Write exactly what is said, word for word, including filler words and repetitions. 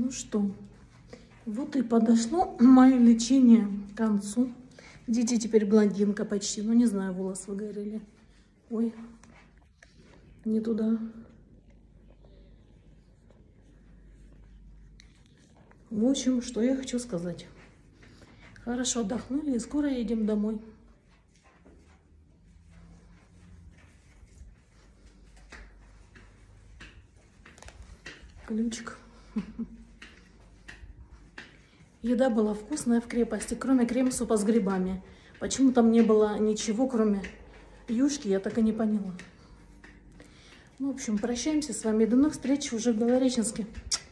Ну что, вот и подошло мое лечение к концу. Видите, теперь блондинка почти. Ну, не знаю, волосы выгорели. Ой, не туда. В общем, что я хочу сказать. Хорошо отдохнули и скоро едем домой. Ключик. Еда была вкусная в крепости, кроме крем-супа с грибами. Почему там не было ничего, кроме юшки, я так и не поняла. Ну, в общем, прощаемся с вами. До новых встреч уже в Белореченске.